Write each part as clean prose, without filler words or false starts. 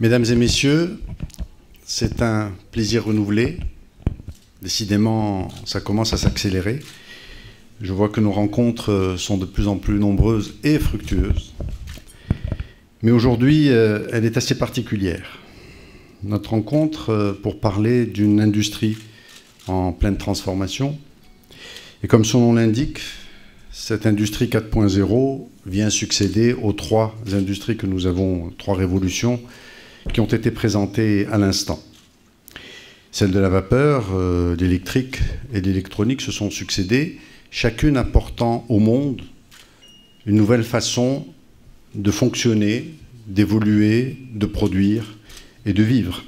Mesdames et messieurs, c'est un plaisir renouvelé. Décidément, ça commence à s'accélérer. Je vois que nos rencontres sont de plus en plus nombreuses et fructueuses. Mais aujourd'hui, elle est assez particulière. Notre rencontre pour parler d'une industrie en pleine transformation. Et comme son nom l'indique, cette industrie 4.0 vient succéder aux trois industries que nous avons, trois révolutions, qui ont été présentées à l'instant. Celles de la vapeur, l'électrique et l'électronique se sont succédées, chacune apportant au monde une nouvelle façon de fonctionner, d'évoluer, de produire et de vivre.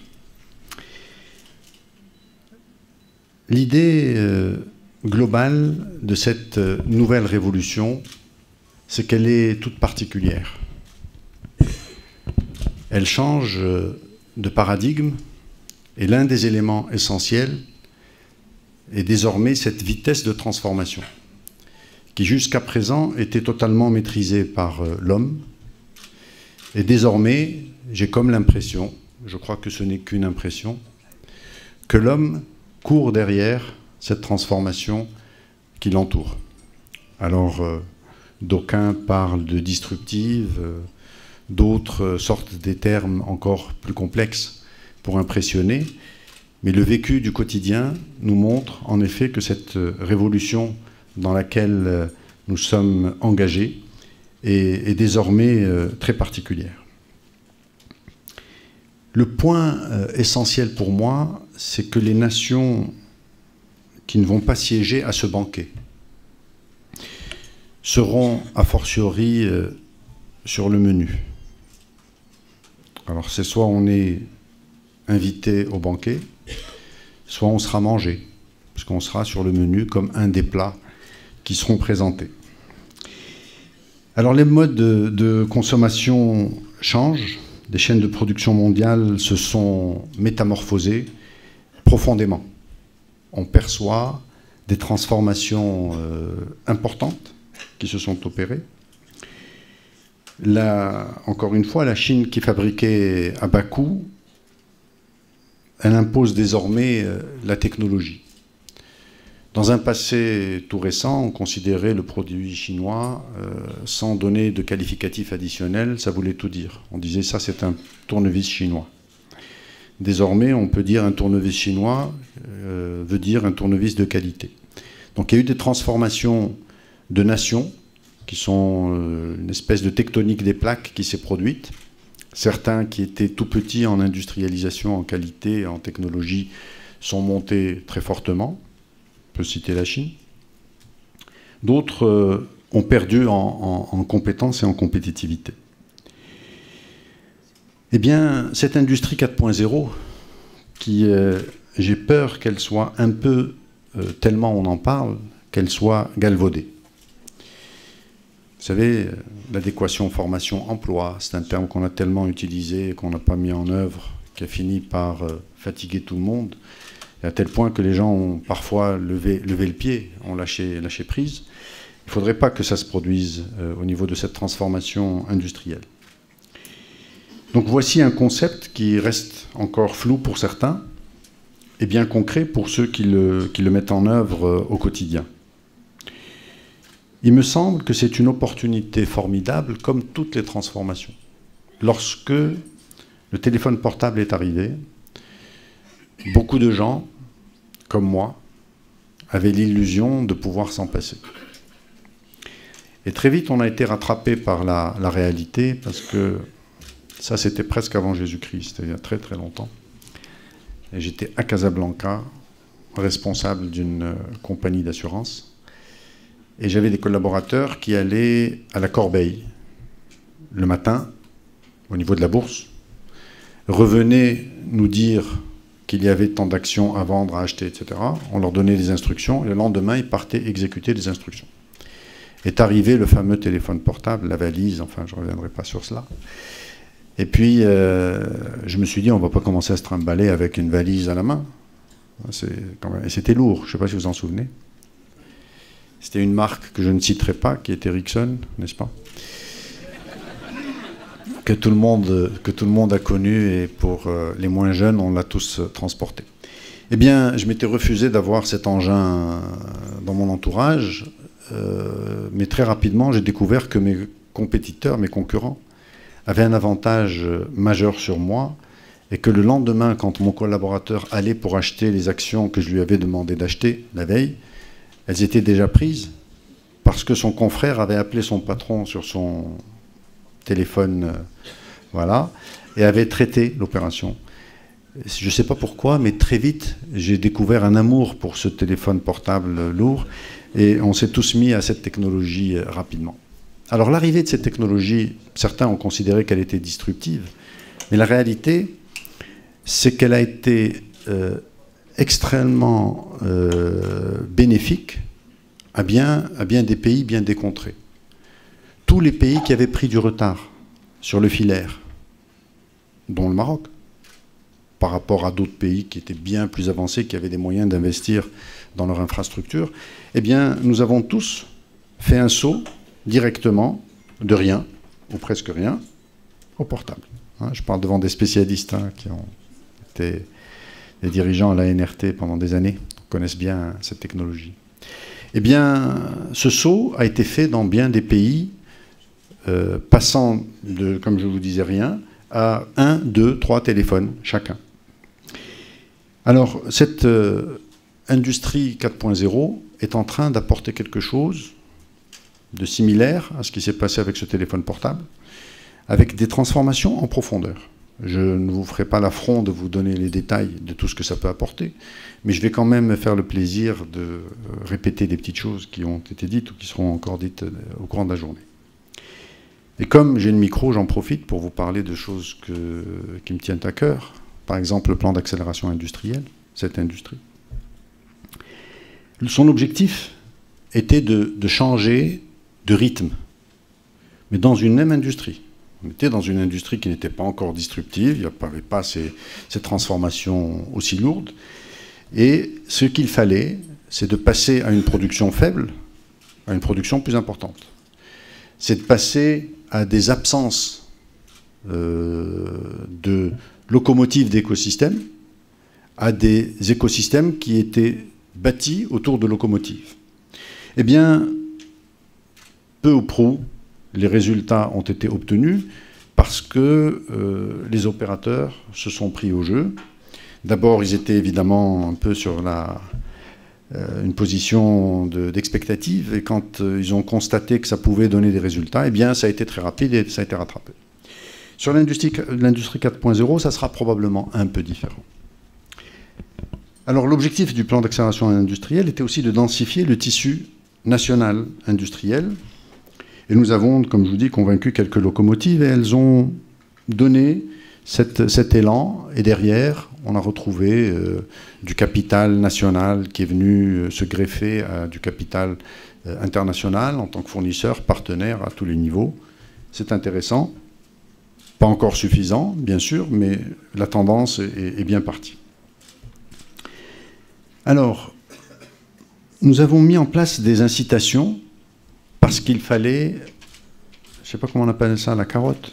L'idée globale de cette nouvelle révolution, c'est qu'elle est toute particulière. Elle change de paradigme et l'un des éléments essentiels est désormais cette vitesse de transformation qui jusqu'à présent était totalement maîtrisée par l'homme. Et désormais, j'ai comme l'impression, je crois que ce n'est qu'une impression, que l'homme court derrière cette transformation qui l'entoure. Alors, d'aucuns parlent de disruptive, d'autres sortent des termes encore plus complexes pour impressionner, mais le vécu du quotidien nous montre en effet que cette révolution dans laquelle nous sommes engagés est désormais très particulière. Le point essentiel pour moi, c'est que les nations qui ne vont pas siéger à ce banquet seront a fortiori sur le menu. Alors c'est soit on est invité au banquet, soit on sera mangé, parce qu'on sera sur le menu comme un des plats qui seront présentés. Alors les modes de consommation changent, les chaînes de production mondiale se sont métamorphosées profondément. On perçoit des transformations importantes qui se sont opérées. Encore une fois, la Chine qui fabriquait à bas coût, elle impose désormais la technologie. Dans un passé tout récent, on considérait le produit chinois sans donner de qualificatif additionnel, ça voulait tout dire. On disait ça, c'est un tournevis chinois. Désormais, on peut dire un tournevis chinois veut dire un tournevis de qualité. Donc il y a eu des transformations de nations qui sont une espèce de tectonique des plaques qui s'est produite. Certains qui étaient tout petits en industrialisation, en qualité, en technologie, sont montés très fortement. On peut citer la Chine. D'autres ont perdu en compétences et en compétitivité. Eh bien, cette industrie 4.0, qui, j'ai peur qu'elle soit un peu, tellement on en parle, qu'elle soit galvaudée. Vous savez, l'adéquation formation-emploi, c'est un terme qu'on a tellement utilisé et qu'on n'a pas mis en œuvre, qui a fini par fatiguer tout le monde, et à tel point que les gens ont parfois levé le pied, ont lâché prise. Il ne faudrait pas que ça se produise au niveau de cette transformation industrielle. Donc voici un concept qui reste encore flou pour certains, et bien concret pour ceux qui le mettent en œuvre au quotidien. Il me semble que c'est une opportunité formidable, comme toutes les transformations. Lorsque le téléphone portable est arrivé, beaucoup de gens, comme moi, avaient l'illusion de pouvoir s'en passer. Et très vite, on a été rattrapé par la réalité, parce que ça, c'était presque avant Jésus-Christ, c'était il y a très très longtemps. Et j'étais à Casablanca, responsable d'une compagnie d'assurance. Et j'avais des collaborateurs qui allaient à la corbeille le matin, au niveau de la bourse, revenaient nous dire qu'il y avait tant d'actions à vendre, à acheter, etc. On leur donnait des instructions, et le lendemain, ils partaient exécuter les instructions. Est arrivé le fameux téléphone portable, la valise, enfin, je ne reviendrai pas sur cela. Et puis, je me suis dit, on ne va pas commencer à se trimballer avec une valise à la main. Et c'était lourd, je ne sais pas si vous vous en souvenez. C'était une marque que je ne citerai pas, qui est Ericsson, n'est-ce pas? que tout le monde a connu, et pour les moins jeunes, on l'a tous transporté. Eh bien, je m'étais refusé d'avoir cet engin dans mon entourage, mais très rapidement, j'ai découvert que mes compétiteurs, mes concurrents, avaient un avantage majeur sur moi, et que le lendemain, quand mon collaborateur allait pour acheter les actions que je lui avais demandé d'acheter la veille, elles étaient déjà prises, parce que son confrère avait appelé son patron sur son téléphone, voilà, et avait traité l'opération. Je ne sais pas pourquoi, mais très vite, j'ai découvert un amour pour ce téléphone portable lourd, et on s'est tous mis à cette technologie rapidement. Alors l'arrivée de cette technologie, certains ont considéré qu'elle était disruptive, mais la réalité, c'est qu'elle a été extrêmement bénéfique à bien des pays, bien des contrées. Tous les pays qui avaient pris du retard sur le filaire, dont le Maroc, par rapport à d'autres pays qui étaient bien plus avancés, qui avaient des moyens d'investir dans leur infrastructure, eh bien, nous avons tous fait un saut directement, de rien, ou presque rien, au portable. Hein, je parle devant des spécialistes qui ont été des dirigeants à la NRT pendant des années, connaissent bien cette technologie. Eh bien, ce saut a été fait dans bien des pays, passant de, comme je vous disais, rien, à 1, 2, 3 téléphones chacun. Alors, cette industrie 4.0 est en train d'apporter quelque chose de similaire à ce qui s'est passé avec ce téléphone portable, avec des transformations en profondeur. Je ne vous ferai pas l'affront de vous donner les détails de tout ce que ça peut apporter, mais je vais quand même me faire le plaisir de répéter des petites choses qui ont été dites ou qui seront encore dites au cours de la journée. Et comme j'ai le micro, j'en profite pour vous parler de choses qui me tiennent à cœur. Par exemple, le plan d'accélération industrielle, cette industrie. Son objectif était de changer de rythme, mais dans une même industrie. On était dans une industrie qui n'était pas encore disruptive, il n'y avait pas ces transformations aussi lourdes. Et ce qu'il fallait, c'est de passer à une production faible, à une production plus importante. C'est de passer à des absences de locomotives d'écosystèmes, à des écosystèmes qui étaient bâtis autour de locomotives. Eh bien, peu ou prou, les résultats ont été obtenus parce que les opérateurs se sont pris au jeu. D'abord, ils étaient évidemment un peu sur une position d'expectative, et quand ils ont constaté que ça pouvait donner des résultats, eh bien, ça a été très rapide et ça a été rattrapé. Sur l'industrie 4.0, ça sera probablement un peu différent. Alors, l'objectif du plan d'accélération industrielle était aussi de densifier le tissu national industriel. Et nous avons, comme je vous dis, convaincu quelques locomotives, et elles ont donné cet élan. Et derrière, on a retrouvé du capital national qui est venu se greffer à du capital international en tant que fournisseur, partenaire à tous les niveaux. C'est intéressant. Pas encore suffisant, bien sûr, mais la tendance est bien partie. Alors, nous avons mis en place des incitations parce qu'il fallait, je ne sais pas comment on appelle ça, la carotte.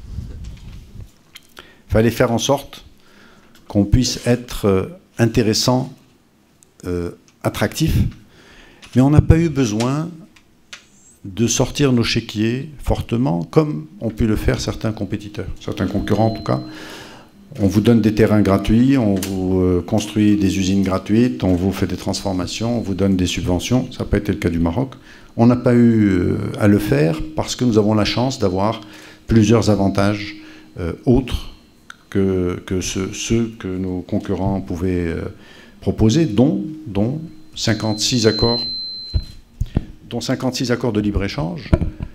Il fallait faire en sorte qu'on puisse être intéressant, attractif, mais on n'a pas eu besoin de sortir nos chéquiers fortement, comme ont pu le faire certains compétiteurs, certains concurrents en tout cas. On vous donne des terrains gratuits, on vous construit des usines gratuites, on vous fait des transformations, on vous donne des subventions. Ça n'a pas été le cas du Maroc. On n'a pas eu à le faire parce que nous avons la chance d'avoir plusieurs avantages autres que ceux que nos concurrents pouvaient proposer, dont 56 accords de libre-échange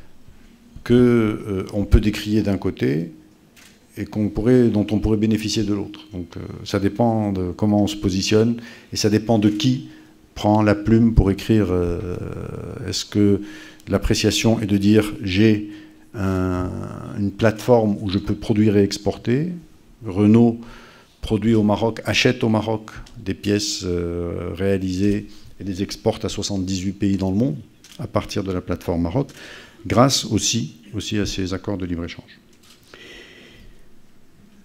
qu'on peut décrier d'un côté et dont on pourrait bénéficier de l'autre. Donc ça dépend de comment on se positionne et ça dépend de qui prend la plume pour écrire. Est-ce que l'appréciation est de dire j'ai une plateforme où je peux produire et exporter. Renault produit au Maroc, achète au Maroc des pièces réalisées et les exporte à 78 pays dans le monde à partir de la plateforme Maroc, grâce aussi à ces accords de libre-échange.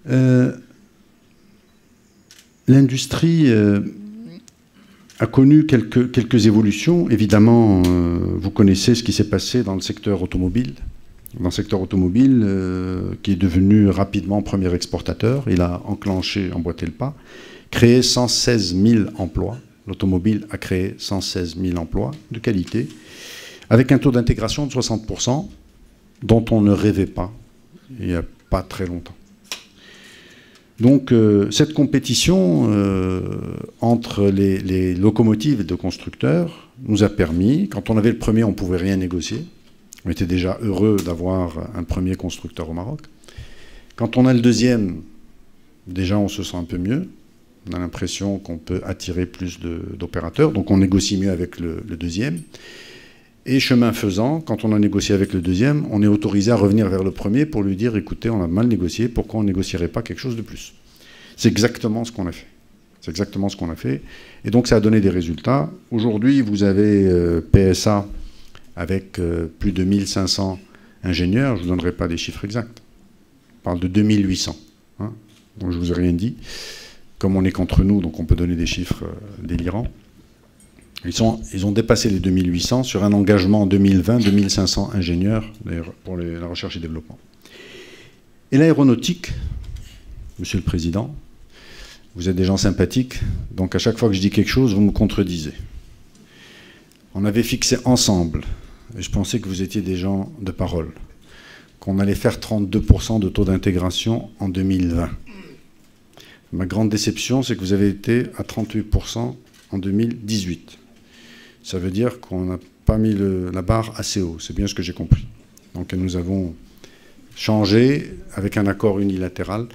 L'industrie a connu quelques évolutions. Évidemment, vous connaissez ce qui s'est passé dans le secteur automobile. Dans le secteur automobile, qui est devenu rapidement premier exportateur, il a enclenché, emboîté le pas, créé 116 000 emplois. L'automobile a créé 116 000 emplois de qualité, avec un taux d'intégration de 60%, dont on ne rêvait pas il n'y a pas très longtemps. Donc cette compétition entre les locomotives de constructeurs nous a permis, quand on avait le premier, on ne pouvait rien négocier. On était déjà heureux d'avoir un premier constructeur au Maroc. Quand on a le deuxième, déjà on se sent un peu mieux. On a l'impression qu'on peut attirer plus d'opérateurs, donc on négocie mieux avec le deuxième. Et chemin faisant, quand on a négocié avec le deuxième, on est autorisé à revenir vers le premier pour lui dire « Écoutez, on a mal négocié, pourquoi on ne négocierait pas quelque chose de plus ?» C'est exactement ce qu'on a fait. C'est exactement ce qu'on a fait. Et donc ça a donné des résultats. Aujourd'hui, vous avez PSA avec plus de 1500 ingénieurs. Je ne vous donnerai pas des chiffres exacts. On parle de 2800. Hein, donc je ne vous ai rien dit. Comme on est qu'entre nous, donc on peut donner des chiffres délirants. Ils ont dépassé les 2800 sur un engagement en 2020, 2500 ingénieurs pour la recherche et développement. Et l'aéronautique, Monsieur le Président, vous êtes des gens sympathiques, donc à chaque fois que je dis quelque chose, vous me contredisez. On avait fixé ensemble, et je pensais que vous étiez des gens de parole, qu'on allait faire 32% de taux d'intégration en 2020. Ma grande déception, c'est que vous avez été à 38% en 2018. Ça veut dire qu'on n'a pas mis la barre assez haut. C'est bien ce que j'ai compris. Donc nous avons changé avec un accord unilatéral,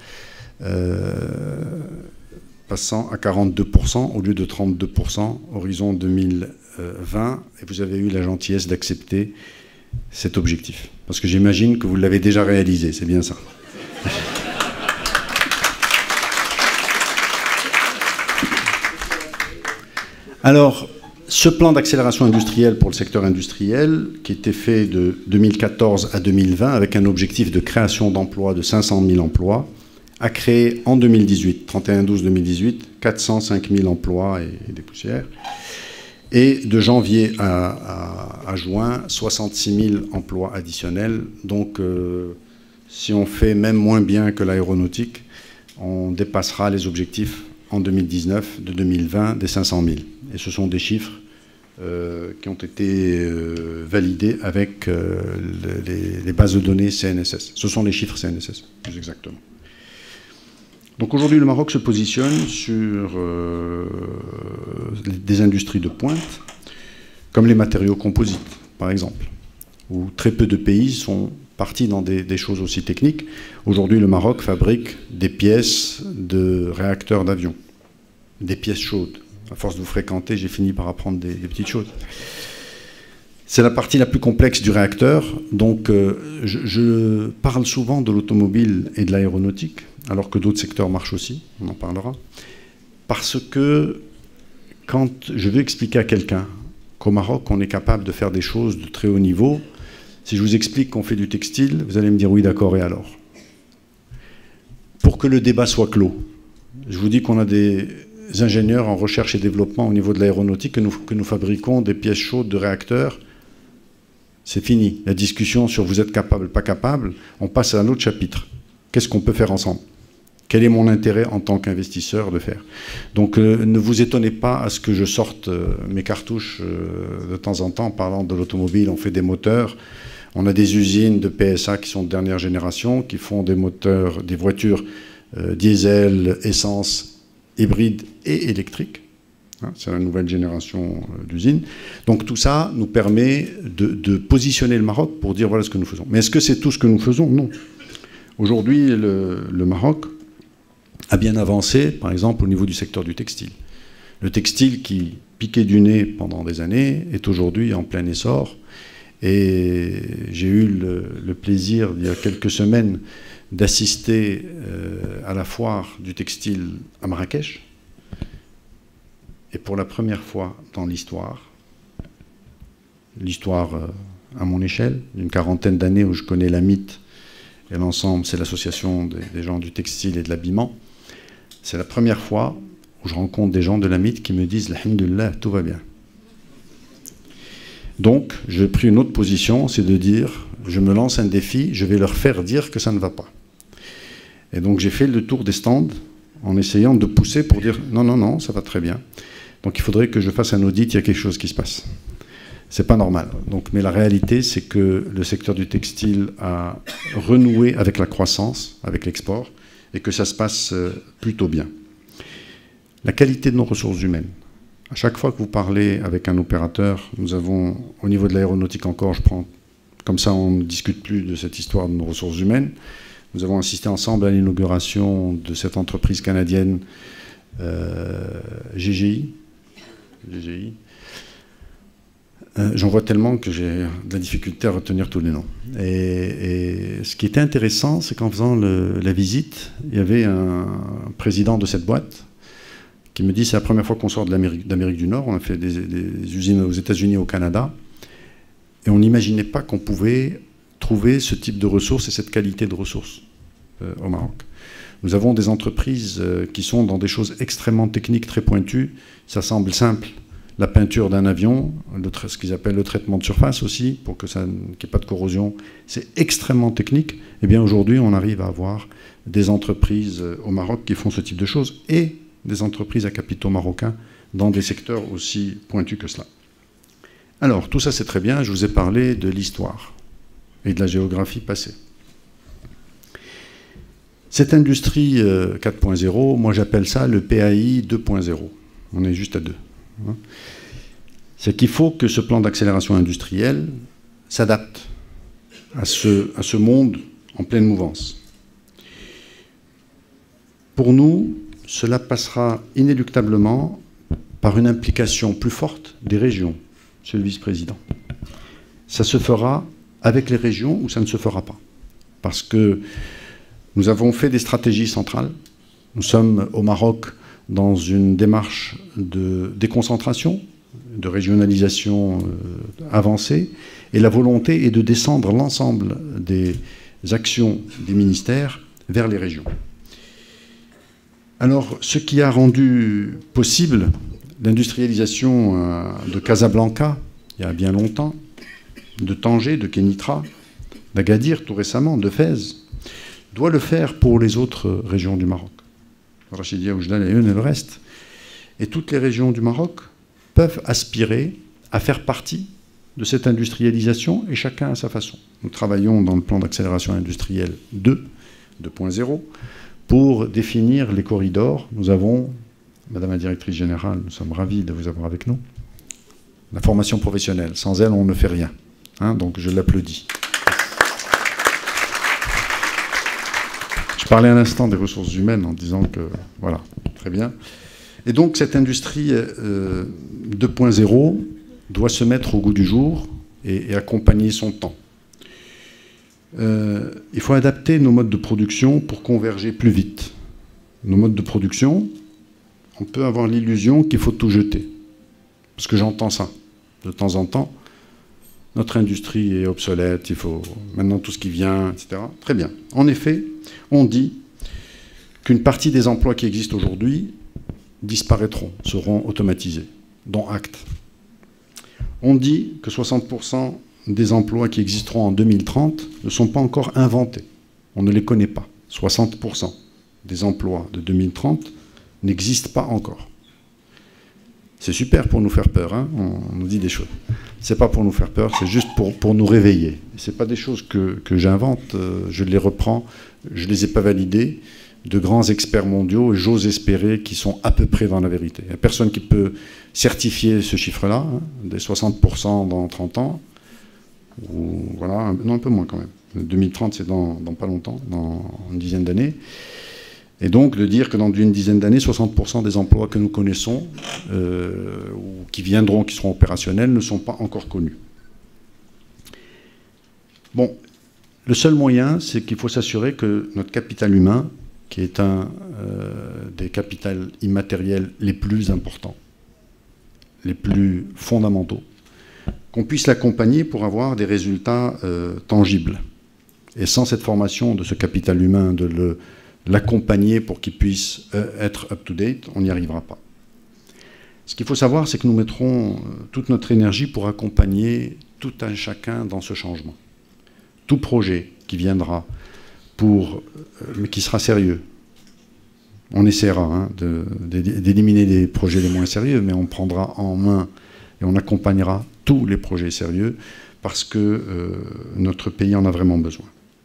passant à 42% au lieu de 32%, horizon 2020. Et vous avez eu la gentillesse d'accepter cet objectif. Parce que j'imagine que vous l'avez déjà réalisé. C'est bien ça. Alors, ce plan d'accélération industrielle pour le secteur industriel, qui était fait de 2014 à 2020, avec un objectif de création d'emplois de 500 000 emplois, a créé en 2018, 31-12-2018, 405 000 emplois et des poussières. Et de janvier à juin, 66 000 emplois additionnels. Donc, si on fait même moins bien que l'aéronautique, on dépassera les objectifs en 2019, de 2020, des 500 000. Et ce sont des chiffres qui ont été validés avec les bases de données CNSS. Ce sont les chiffres CNSS, plus exactement. Donc aujourd'hui, le Maroc se positionne sur des industries de pointe, comme les matériaux composites, par exemple, où très peu de pays sont partis dans des choses aussi techniques. Aujourd'hui, le Maroc fabrique des pièces de réacteurs d'avion, des pièces chaudes. À force de vous fréquenter, j'ai fini par apprendre des petites choses. C'est la partie la plus complexe du réacteur. Donc, je parle souvent de l'automobile et de l'aéronautique, alors que d'autres secteurs marchent aussi, on en parlera. Parce que quand je veux expliquer à quelqu'un qu'au Maroc, on est capable de faire des choses de très haut niveau, si je vous explique qu'on fait du textile, vous allez me dire oui, d'accord, et alors? Pour que le débat soit clos, je vous dis qu'on a des ingénieurs en recherche et développement au niveau de l'aéronautique, que nous fabriquons des pièces chaudes de réacteurs. C'est fini. La discussion sur vous êtes capable, pas capable, on passe à un autre chapitre. Qu'est-ce qu'on peut faire ensemble? Quel est mon intérêt en tant qu'investisseur de faire? Donc ne vous étonnez pas à ce que je sorte mes cartouches de temps en temps en parlant de l'automobile. On fait des moteurs. On a des usines de PSA qui sont de dernière génération, qui font des moteurs, des voitures diesel, essence, hybride et électrique. Hein, c'est la nouvelle génération d'usines. Donc tout ça nous permet de positionner le Maroc pour dire voilà ce que nous faisons. Mais est-ce que c'est tout ce que nous faisons? Non. Aujourd'hui, le Maroc a bien avancé, par exemple, au niveau du secteur du textile. Le textile qui piquait du nez pendant des années est aujourd'hui en plein essor. Et j'ai eu le plaisir, il y a quelques semaines, d'assister à la foire du textile à Marrakech. Et pour la première fois dans l'histoire à mon échelle, d'une quarantaine d'années où je connais la mythe et l'ensemble, c'est l'association des gens du textile et de l'habillement, c'est la première fois où je rencontre des gens de l'AMIT qui me disent « Alhamdulillah, tout va bien ». Donc, j'ai pris une autre position, c'est de dire « je me lance un défi, je vais leur faire dire que ça ne va pas ». Et donc, j'ai fait le tour des stands en essayant de pousser pour dire « non, non, non, ça va très bien ». Donc, il faudrait que je fasse un audit, il y a quelque chose qui se passe. C'est pas normal. Donc, mais la réalité, c'est que le secteur du textile a renoué avec la croissance, avec l'export, et que ça se passe plutôt bien. La qualité de nos ressources humaines. À chaque fois que vous parlez avec un opérateur, nous avons, au niveau de l'aéronautique encore, je prends, comme ça on ne discute plus de cette histoire de nos ressources humaines, nous avons assisté ensemble à l'inauguration de cette entreprise canadienne GGI. J'en vois tellement que j'ai de la difficulté à retenir tous les noms. Et ce qui était intéressant, c'est qu'en faisant la visite, il y avait un président de cette boîte qui me dit c'est la première fois qu'on sort d'Amérique du Nord, on a fait des usines aux États-Unis et au Canada, et on n'imaginait pas qu'on pouvait trouver ce type de ressources et cette qualité de ressources au Maroc. Nous avons des entreprises qui sont dans des choses extrêmement techniques, très pointues. Ça semble simple. La peinture d'un avion, ce qu'ils appellent le traitement de surface aussi, pour qu'il n'y ait pas de corrosion, c'est extrêmement technique. Eh bien aujourd'hui, on arrive à avoir des entreprises au Maroc qui font ce type de choses et des entreprises à capitaux marocains dans des secteurs aussi pointus que cela. Alors, tout ça c'est très bien, je vous ai parlé de l'histoire et de la géographie passée. Cette industrie 4.0, moi j'appelle ça le PAI 2.0. On est juste à 2. C'est qu'il faut que ce plan d'accélération industrielle s'adapte à ce monde en pleine mouvance. Pour nous, cela passera inéluctablement par une implication plus forte des régions, monsieur le vice-président. Ça se fera avec les régions ou ça ne se fera pas. Parce que nous avons fait des stratégies centrales. Nous sommes au Maroc dans une démarche de déconcentration, de régionalisation avancée, et la volonté est de descendre l'ensemble des actions des ministères vers les régions. Alors, ce qui a rendu possible l'industrialisation de Casablanca, il y a bien longtemps, de Tanger, de Kénitra, d'Agadir tout récemment, de Fès, doit le faire pour les autres régions du Maroc. Rachidia, Oujda, Laayoune et le reste. Et toutes les régions du Maroc peuvent aspirer à faire partie de cette industrialisation, et chacun à sa façon. Nous travaillons dans le plan d'accélération industrielle 2.0, pour définir les corridors. Nous avons, Madame la Directrice Générale, nous sommes ravis de vous avoir avec nous, la formation professionnelle. Sans elle, on ne fait rien. Hein, donc je l'applaudis. Je parlais un instant des ressources humaines en disant que, voilà, très bien. Et donc cette industrie 2.0 doit se mettre au goût du jour et accompagner son temps. Il faut adapter nos modes de production pour converger plus vite. Nos modes de production, on peut avoir l'illusion qu'il faut tout jeter. Parce que j'entends ça de temps en temps. Notre industrie est obsolète, il faut maintenant tout ce qui vient, etc. Très bien. En effet, on dit qu'une partie des emplois qui existent aujourd'hui disparaîtront, seront automatisés, dont acte. On dit que 60% des emplois qui existeront en 2030 ne sont pas encore inventés. On ne les connaît pas. 60% des emplois de 2030 n'existent pas encore. C'est super pour nous faire peur, hein, on nous dit des choses. C'est pas pour nous faire peur, c'est juste pour nous réveiller. C'est pas des choses que j'invente, je les reprends, je les ai pas validées de grands experts mondiaux, et j'ose espérer qu'ils sont à peu près dans la vérité. Il n'y a personne qui peut certifier ce chiffre-là, hein, des 60% dans 30 ans, ou voilà, non, un peu moins quand même. 2030, c'est dans pas longtemps, dans une dizaine d'années. Et donc, de dire que dans une dizaine d'années, 60% des emplois que nous connaissons, ou qui viendront, qui seront opérationnels, ne sont pas encore connus. Bon, le seul moyen, c'est qu'il faut s'assurer que notre capital humain, qui est un des capitaux immatériels les plus importants, les plus fondamentaux, qu'on puisse l'accompagner pour avoir des résultats tangibles. Et sans cette formation de ce capital humain, de l'accompagner pour qu'il puisse être up-to-date, on n'y arrivera pas. Ce qu'il faut savoir, c'est que nous mettrons toute notre énergie pour accompagner tout un chacun dans ce changement. Tout projet qui viendra, mais qui sera sérieux, on essaiera d'éliminer les projets les moins sérieux, mais on prendra en main et on accompagnera tous les projets sérieux parce que notre pays en a vraiment besoin.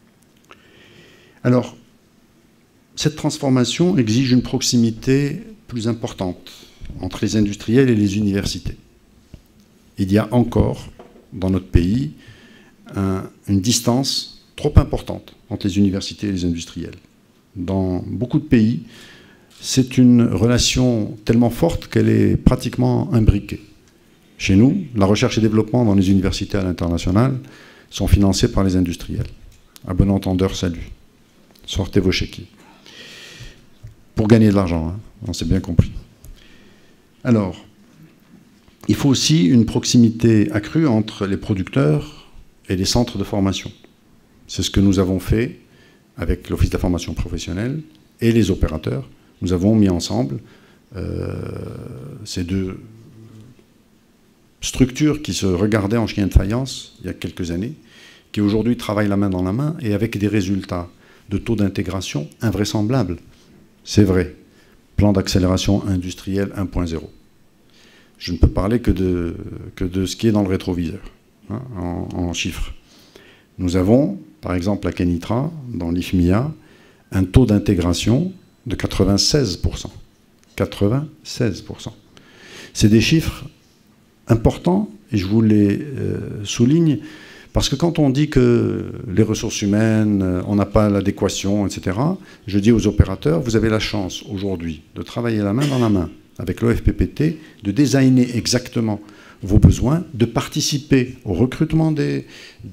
Alors, cette transformation exige une proximité plus importante entre les industriels et les universités. Il y a encore, dans notre pays, une distance trop importante entre les universités et les industriels. Dans beaucoup de pays, c'est une relation tellement forte qu'elle est pratiquement imbriquée. Chez nous, la recherche et développement dans les universités à l'international sont financés par les industriels. À bon entendeur, salut. Sortez vos chéquiers. Pour gagner de l'argent, hein, on s'est bien compris. Alors, il faut aussi une proximité accrue entre les producteurs et les centres de formation. C'est ce que nous avons fait avec l'Office de la formation professionnelle et les opérateurs. Nous avons mis ensemble ces deux structures qui se regardaient en chien de faïence il y a quelques années, qui aujourd'hui travaillent la main dans la main et avec des résultats de taux d'intégration invraisemblables. C'est vrai. Plan d'accélération industrielle 1.0. Je ne peux parler que de ce qui est dans le rétroviseur, hein, en chiffres. Nous avons, par exemple, à Kenitra, dans l'IFMIA, un taux d'intégration de 96%. 96%. C'est des chiffres importants, et je vous les souligne, parce que quand on dit que les ressources humaines, on n'a pas l'adéquation, etc., je dis aux opérateurs, vous avez la chance aujourd'hui de travailler la main dans la main avec l'OFPPT, de designer exactement vos besoins, de participer au recrutement des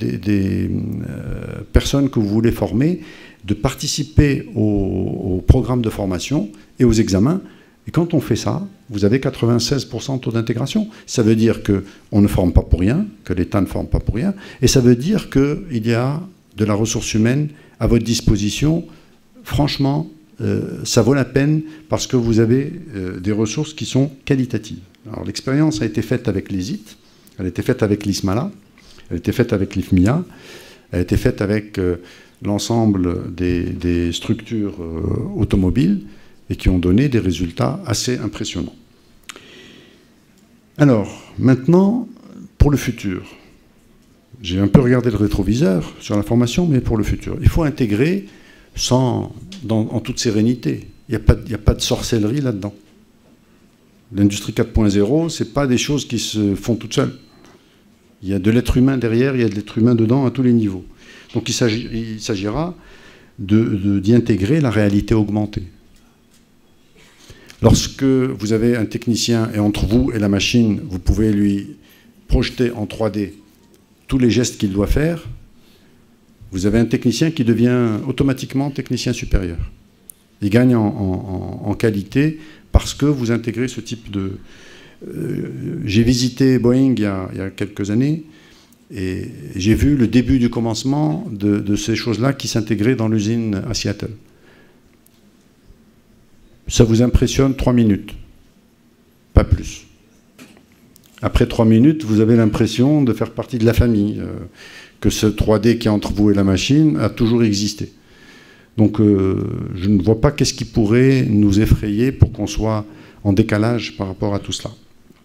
personnes que vous voulez former, de participer au programme de formation et aux examens. Et quand on fait ça, vous avez 96% de taux d'intégration. Ça veut dire qu'on ne forme pas pour rien, que l'État ne forme pas pour rien, et ça veut dire qu'il y a de la ressource humaine à votre disposition. Franchement, ça vaut la peine parce que vous avez des ressources qui sont qualitatives. Alors l'expérience a été faite avec l'ESIT, elle a été faite avec l'ISMALA, elle a été faite avec l'IFMIA, elle a été faite avec l'ensemble des structures automobiles et qui ont donné des résultats assez impressionnants. Alors, maintenant, pour le futur. J'ai un peu regardé le rétroviseur sur la formation, mais pour le futur. Il faut intégrer en toute sérénité. Il n'y a pas de sorcellerie là-dedans. L'industrie 4.0, ce n'est pas des choses qui se font toutes seules. Il y a de l'être humain derrière, il y a de l'être humain dedans à tous les niveaux. Donc il s'agira d'y intégrer la réalité augmentée. Lorsque vous avez un technicien et entre vous et la machine, vous pouvez lui projeter en 3D tous les gestes qu'il doit faire, vous avez un technicien qui devient automatiquement technicien supérieur. Il gagne en qualité parce que vous intégrez ce type de... J'ai visité Boeing il y a quelques années et j'ai vu le début du commencement de ces choses-là qui s'intégraient dans l'usine à Seattle. Ça vous impressionne 3 minutes, pas plus. Après 3 minutes, vous avez l'impression de faire partie de la famille, que ce 3D qui est entre vous et la machine a toujours existé. Donc je ne vois pas qu'est-ce qui pourrait nous effrayer pour qu'on soit en décalage par rapport à tout cela.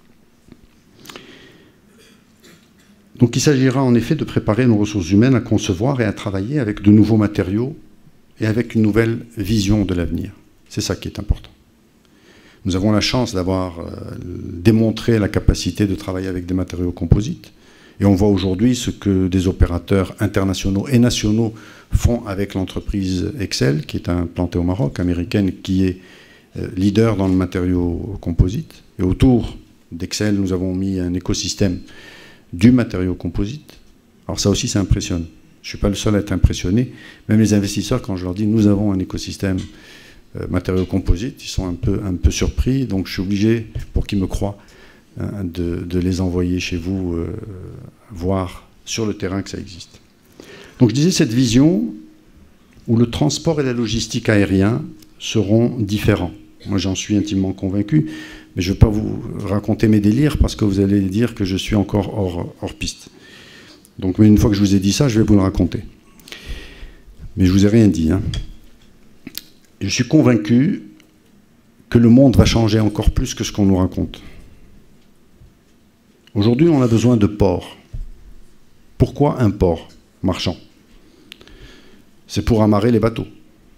Donc il s'agira en effet de préparer nos ressources humaines à concevoir et à travailler avec de nouveaux matériaux et avec une nouvelle vision de l'avenir. C'est ça qui est important. Nous avons la chance d'avoir démontré la capacité de travailler avec des matériaux composites. Et on voit aujourd'hui ce que des opérateurs internationaux et nationaux font avec l'entreprise Excel, qui est implantée au Maroc, américaine, qui est leader dans le matériau composite. Et autour d'Excel, nous avons mis un écosystème du matériau composite. Alors ça aussi, ça impressionne. Je ne suis pas le seul à être impressionné. Même les investisseurs, quand je leur dis « nous avons un écosystème matériaux composites », ils sont un peu surpris. Donc je suis obligé, pour qu'ils me croient, de les envoyer chez vous, voir sur le terrain que ça existe. Donc je disais cette vision où le transport et la logistique aérien seront différents. Moi j'en suis intimement convaincu, mais je ne vais pas vous raconter mes délires parce que vous allez dire que je suis encore hors piste. Donc mais une fois que je vous ai dit ça, je vais vous le raconter. Mais je ne vous ai rien dit. Hein. Je suis convaincu que le monde va changer encore plus que ce qu'on nous raconte. Aujourd'hui, on a besoin de ports. Pourquoi un port marchand? C'est pour amarrer les bateaux.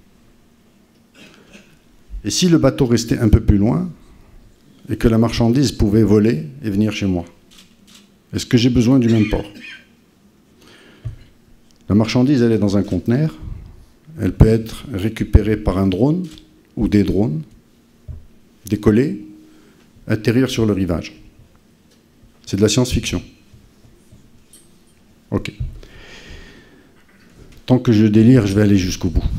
Et si le bateau restait un peu plus loin et que la marchandise pouvait voler et venir chez moi, est-ce que j'ai besoin du même port? La marchandise, elle est dans un conteneur. Elle peut être récupérée par un drone ou des drones, décoller, atterrir sur le rivage. C'est de la science-fiction. Ok. Tant que je délire, je vais aller jusqu'au bout.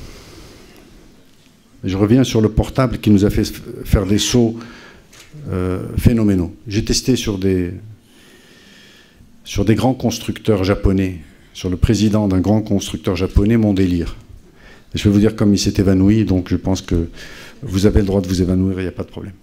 Et je reviens sur le portable qui nous a fait faire des sauts phénoménaux. J'ai testé sur des grands constructeurs japonais, sur le président d'un grand constructeur japonais, mon délire. Et je vais vous dire comme il s'est évanoui, donc je pense que vous avez le droit de vous évanouir, il n'y a pas de problème.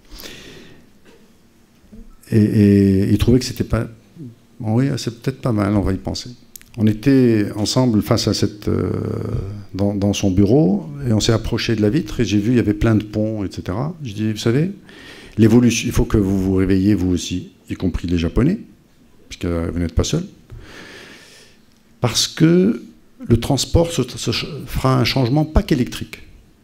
Et il trouvait que c'était pas... Oui, c'est peut-être pas mal, on va y penser. On était ensemble face à dans son bureau, et on s'est approché de la vitre, et j'ai vu, il y avait plein de ponts, etc. Je dis, vous savez, l'évolution, il faut que vous vous réveillez, vous aussi, y compris les Japonais, puisque vous n'êtes pas seuls, parce que le transport se fera un changement pas qu'électrique.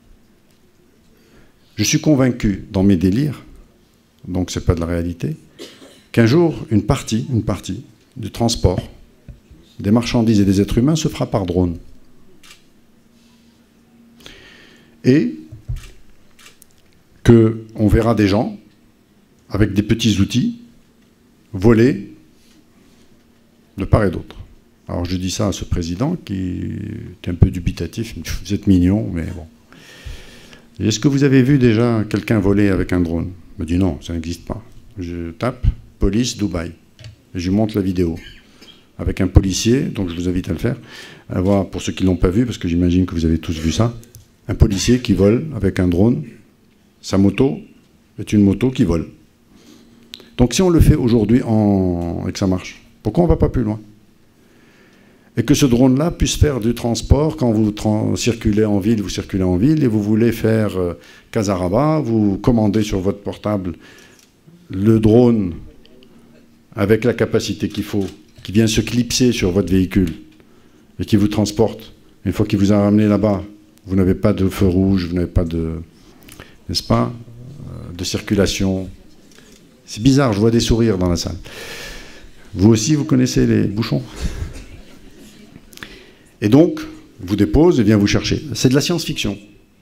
Je suis convaincu, dans mes délires, donc c'est pas de la réalité, qu'un jour, une partie du transport des marchandises et des êtres humains se fera par drone. Et qu'on verra des gens, avec des petits outils, voler de part et d'autre. Alors je dis ça à ce président qui est un peu dubitatif, vous êtes mignon, mais bon. Est-ce que vous avez vu déjà quelqu'un voler avec un drone? Il me dit non, ça n'existe pas. Je tape police Dubaï et je lui montre la vidéo avec un policier, donc je vous invite à le faire, à voir pour ceux qui ne l'ont pas vu, parce que j'imagine que vous avez tous vu ça, un policier qui vole avec un drone, sa moto est une moto qui vole. Donc si on le fait aujourd'hui et que ça marche, pourquoi on ne va pas plus loin? Et que ce drone-là puisse faire du transport, quand vous circulez en ville, et vous voulez faire Casaraba, vous commandez sur votre portable le drone avec la capacité qu'il faut, qui vient se clipser sur votre véhicule et qui vous transporte. Une fois qu'il vous a ramené là-bas, vous n'avez pas de feu rouge, vous n'avez pas de, n'est-ce pas, de circulation. C'est bizarre, je vois des sourires dans la salle. Vous aussi, vous connaissez les bouchons? Et donc, vous dépose et vient vous chercher. C'est de la science-fiction.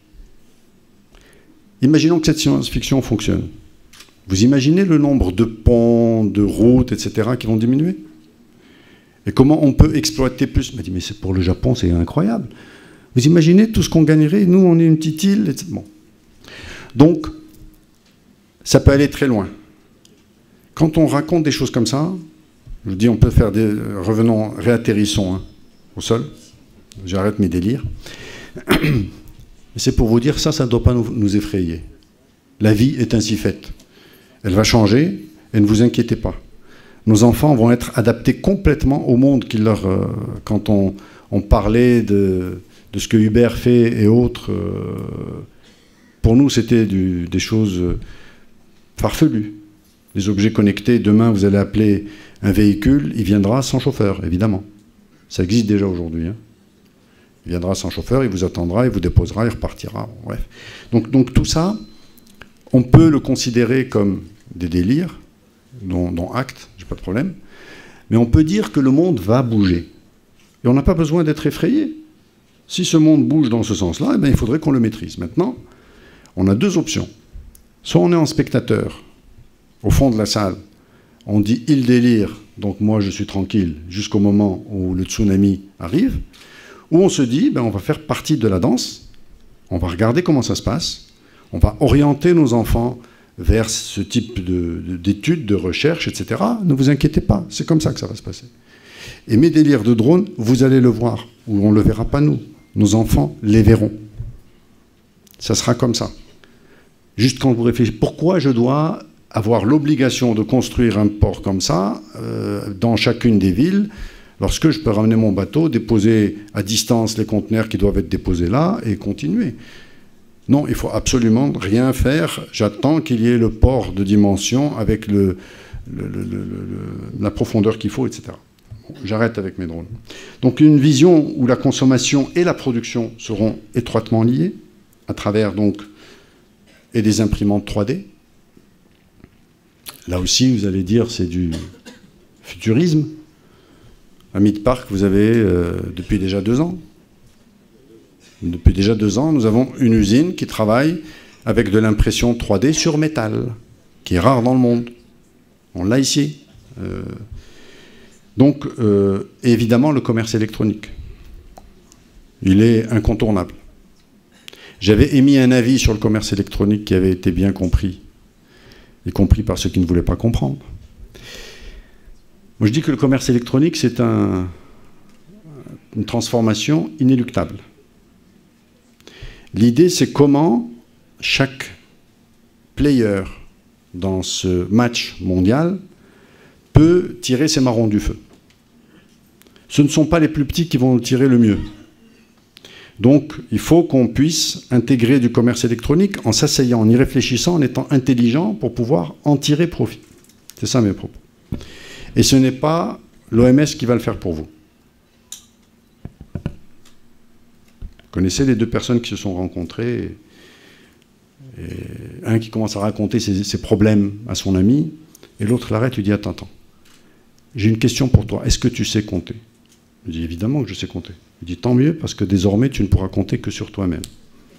Imaginons que cette science-fiction fonctionne. Vous imaginez le nombre de ponts, de routes, etc. qui vont diminuer? Et comment on peut exploiter plus? Je me dis, mais c'est pour le Japon, c'est incroyable. Vous imaginez tout ce qu'on gagnerait? Nous, on est une petite île, etc. Bon. Donc, ça peut aller très loin. Quand on raconte des choses comme ça, je vous dis, on peut faire des... Revenons, réatterrissons au sol. J'arrête mes délires. C'est pour vous dire, ça ne doit pas nous effrayer. La vie est ainsi faite. Elle va changer, et ne vous inquiétez pas. Nos enfants vont être adaptés complètement au monde qui leur... quand on parlait de ce que Uber fait et autres, pour nous, c'était des choses farfelues. Les objets connectés, demain, vous allez appeler un véhicule, il viendra sans chauffeur, évidemment. Ça existe déjà aujourd'hui. Hein. Il viendra sans chauffeur, il vous attendra, il vous déposera, il repartira. Bref. Donc tout ça, on peut le considérer comme des délires, dont acte, j'ai pas de problème, mais on peut dire que le monde va bouger. Et on n'a pas besoin d'être effrayé. Si ce monde bouge dans ce sens-là, eh bien, il faudrait qu'on le maîtrise. Maintenant, on a deux options. Soit on est en spectateur, au fond de la salle, on dit « il délire », donc moi je suis tranquille, jusqu'au moment où le tsunami arrive, ou on se dit ben, on va faire partie de la danse, on va regarder comment ça se passe, on va orienter nos enfants vers ce type d'études, de recherche, etc. Ne vous inquiétez pas, c'est comme ça que ça va se passer. Et mes délires de drone, vous allez le voir, ou on ne le verra pas nous. Nos enfants les verront. Ça sera comme ça. Juste quand vous réfléchissez, pourquoi je dois avoir l'obligation de construire un port comme ça dans chacune des villes, lorsque je peux ramener mon bateau, déposer à distance les conteneurs qui doivent être déposés là et continuer. Non, il faut absolument rien faire. J'attends qu'il y ait le port de dimension avec la profondeur qu'il faut, etc. Bon, j'arrête avec mes drones. Donc une vision où la consommation et la production seront étroitement liées, à travers donc et des imprimantes 3D. Là aussi, vous allez dire, c'est du futurisme. À Meat Park, vous avez depuis déjà 2 ans. Depuis déjà 2 ans, nous avons une usine qui travaille avec de l'impression 3D sur métal, qui est rare dans le monde. On l'a ici. Donc, évidemment, le commerce électronique. Il est incontournable. J'avais émis un avis sur le commerce électronique qui avait été bien compris, y compris par ceux qui ne voulaient pas comprendre. Moi, je dis que le commerce électronique, c'est une transformation inéluctable. L'idée, c'est comment chaque player dans ce match mondial peut tirer ses marrons du feu. Ce ne sont pas les plus petits qui vont le tirer le mieux. Donc, il faut qu'on puisse intégrer du commerce électronique en s'asseyant, en y réfléchissant, en étant intelligent pour pouvoir en tirer profit. C'est ça mes propos. Et ce n'est pas l'OMS qui va le faire pour vous. Vous connaissez les 2 personnes qui se sont rencontrées, et un qui commence à raconter ses problèmes à son ami, et l'autre l'arrête, lui dit « Attends, j'ai une question pour toi, est-ce que tu sais compter ?» Il dit « Évidemment que je sais compter. » Il dit « Tant mieux, parce que désormais, tu ne pourras compter que sur toi-même. Hein »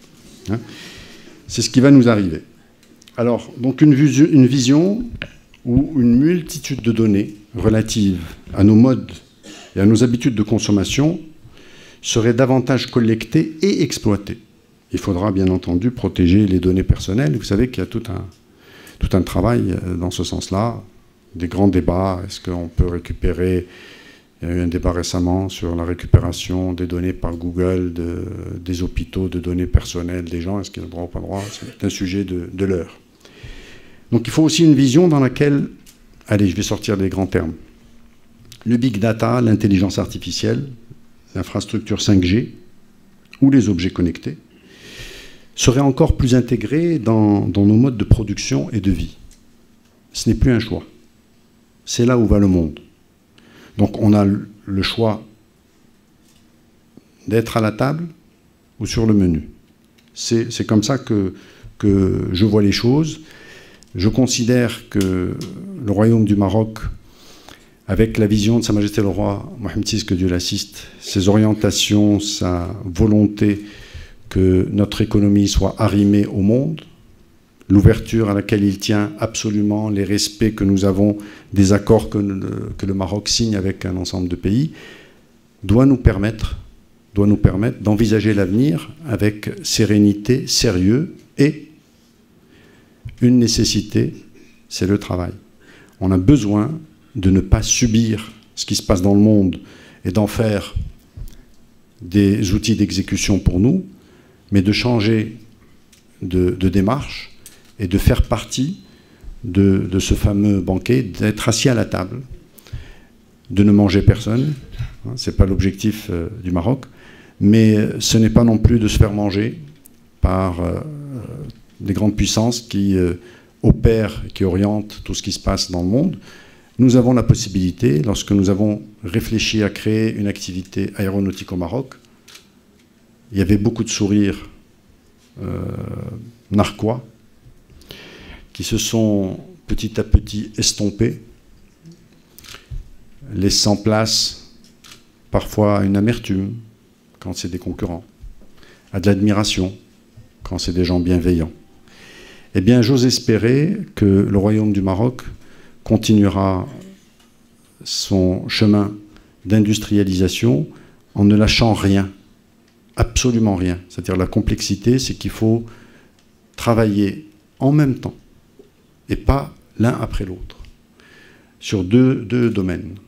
C'est ce qui va nous arriver. Alors, donc une vision où une multitude de données relatives à nos modes et à nos habitudes de consommation seraient davantage collectées et exploitées. Il faudra bien entendu protéger les données personnelles. Vous savez qu'il y a tout un travail dans ce sens-là, des grands débats. Est-ce qu'on peut récupérer... Il y a eu un débat récemment sur la récupération des données par Google, des hôpitaux, de données personnelles des gens. Est-ce qu'ils ont le droit ou pas le droit? C'est un sujet de l'heure. Donc il faut aussi une vision dans laquelle... Allez, je vais sortir des grands termes. Le big data, l'intelligence artificielle, l'infrastructure 5G ou les objets connectés seraient encore plus intégrés dans nos modes de production et de vie. Ce n'est plus un choix. C'est là où va le monde. Donc on a le choix d'être à la table ou sur le menu. C'est comme ça que je vois les choses. Je considère que le Royaume du Maroc, avec la vision de Sa Majesté le Roi Mohammed VI, que Dieu l'assiste, ses orientations, sa volonté que notre économie soit arrimée au monde, l'ouverture à laquelle il tient absolument, les respects que nous avons des accords que le Maroc signe avec un ensemble de pays, doit nous permettre d'envisager l'avenir avec sérénité, sérieux, et une nécessité, c'est le travail. On a besoin de ne pas subir ce qui se passe dans le monde et d'en faire des outils d'exécution pour nous, mais de changer de démarche et de faire partie de ce fameux banquet, d'être assis à la table, de ne manger personne. Ce n'est pas l'objectif du Maroc, mais ce n'est pas non plus de se faire manger par des grandes puissances qui opèrent, qui orientent tout ce qui se passe dans le monde. Nous avons la possibilité, lorsque nous avons réfléchi à créer une activité aéronautique au Maroc, il y avait beaucoup de sourires narquois qui se sont petit à petit estompés, laissant place parfois à une amertume quand c'est des concurrents, à de l'admiration quand c'est des gens bienveillants. Eh bien, j'ose espérer que le Royaume du Maroc continuera son chemin d'industrialisation en ne lâchant rien, absolument rien. C'est-à-dire la complexité, c'est qu'il faut travailler en même temps et pas l'un après l'autre sur deux domaines.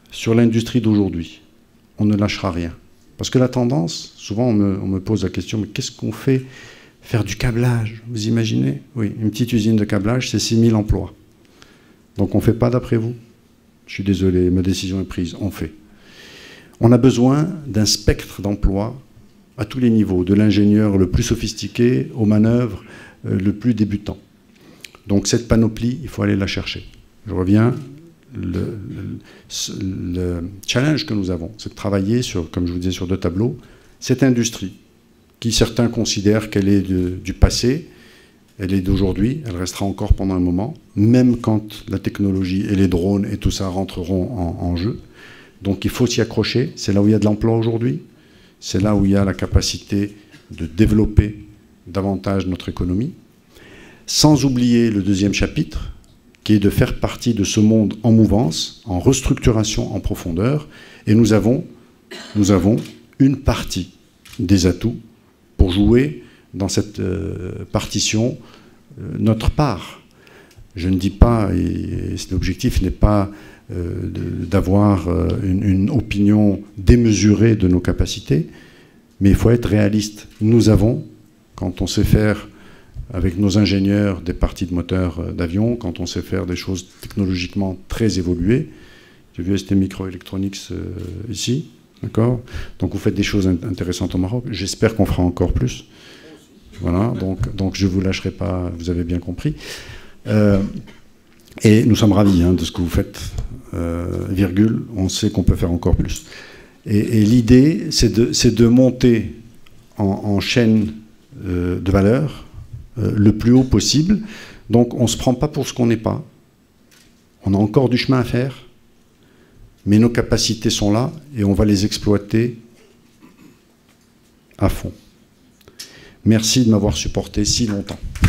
sur l'industrie d'aujourd'hui, on ne lâchera rien. Parce que la tendance, souvent on me pose la question, mais qu'est-ce qu'on fait? Faire du câblage, vous imaginez? Oui, une petite usine de câblage, c'est 6000 emplois. Donc on ne fait pas d'après vous. Je suis désolé, ma décision est prise, on fait. On a besoin d'un spectre d'emplois à tous les niveaux, de l'ingénieur le plus sophistiqué aux manœuvres le plus débutant. Donc cette panoplie, il faut aller la chercher. Je reviens, le challenge que nous avons, c'est de travailler sur, comme je vous disais, sur 2 tableaux, cette industrie, qui certains considèrent qu'elle est du passé, elle est d'aujourd'hui, elle restera encore pendant un moment, même quand la technologie et les drones et tout ça rentreront en jeu. Donc il faut s'y accrocher, c'est là où il y a de l'emploi aujourd'hui, c'est là où il y a la capacité de développer davantage notre économie, sans oublier le 2e chapitre, qui est de faire partie de ce monde en mouvance, en restructuration en profondeur, et nous avons une partie des atouts pour jouer dans cette partition notre part. Je ne dis pas, et l'objectif n'est pas d'avoir une opinion démesurée de nos capacités, mais il faut être réaliste. Nous avons, quand on sait faire avec nos ingénieurs des parties de moteurs d'avion, quand on sait faire des choses technologiquement très évoluées, j'ai vu ST Microelectronics ici, d'accord? Donc vous faites des choses intéressantes au Maroc, j'espère qu'on fera encore plus. Voilà, donc je ne vous lâcherai pas, vous avez bien compris. Et nous sommes ravis de ce que vous faites, virgule, on sait qu'on peut faire encore plus. Et l'idée, c'est de monter en chaîne de valeur le plus haut possible. Donc on ne se prend pas pour ce qu'on n'est pas. On a encore du chemin à faire, mais nos capacités sont là et on va les exploiter à fond. Merci de m'avoir supporté si longtemps.